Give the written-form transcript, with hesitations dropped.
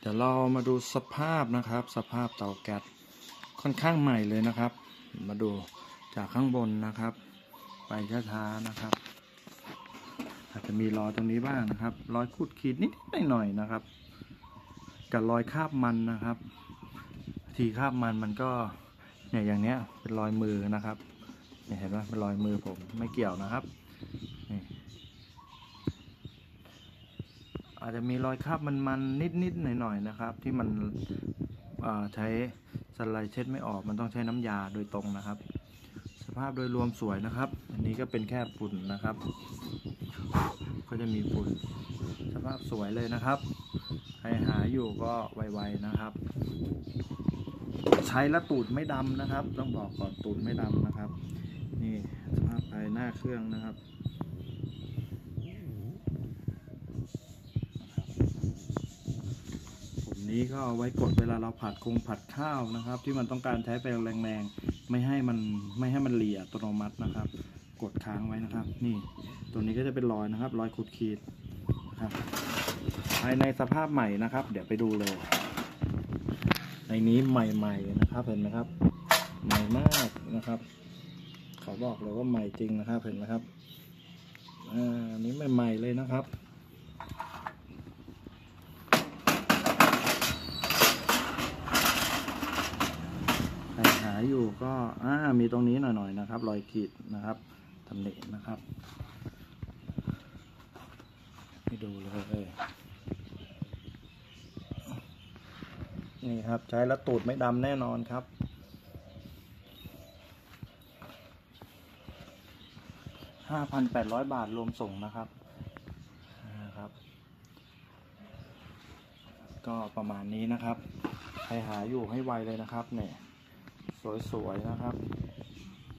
เดี๋ยวเรามาดูสภาพนะครับสภาพเตาแก๊สค่อนข้างใหม่เลยนะครับ มาดูจากข้างบนนะครับไปช้าๆนะครับอาจจะมีรอยตรงนี้บ้างนะครับรอยขูดขีดนิดหน่อยนะครับกับรอยคราบมันนะครับทีคราบมันก็เนี่ยอย่างเนี้ยเป็นรอยมือนะครับเนี่ยเห็นไหมเป็นรอยมือผมไม่เกี่ยวนะครับนี่อาจจะมีรอยคราบมันนิดหน่อยนะครับที่มันใช้สไลด์เช็ดไม่ออกมันต้องใช้น้ำยาโดยตรงนะครับสภาพโดยรวมสวยนะครับอันนี้ก็เป็นแค่ฝุ่นนะครับก็จะมีฝุ่นสภาพสวยเลยนะครับใครหาอยู่ก็ไวๆนะครับใช้แล้วตูดไม่ดำนะครับต้องบอกก่อนตูดไม่ดำนะครับนี่สภาพภายหน้าเครื่องนะครับนี้ก็เอาไว้กดเวลาเราผัดข้าวนะครับที่มันต้องการใช้ไฟแรงๆไม่ให้มันเหลี่ยอัตโนมัตินะครับกดค้างไว้นะครับนี่ตัวนี้ก็จะเป็นรอยนะครับรอยขูดขีดนะครับภายในสภาพใหม่นะครับเดี๋ยวไปดูเลยในนี้ใหม่ๆนะครับเห็นไหมครับใหม่มากนะครับเขาบอกเลยว่าใหม่จริงนะครับเห็นไหมครับอันนี้ใหม่ๆเลยนะครับหาอยู่ก็มีตรงนี้หน่อยนะครับรอยขีดนะครับตำหนินะครับให้ดูเลยนี่ครับใช้แล้วตูดไม่ดำแน่นอนครับ 5,800 บาทรวมส่งนะครับก็ประมาณนี้นะครับใครหาอยู่ให้ไวเลยนะครับเนี่ยสวยๆนะครับ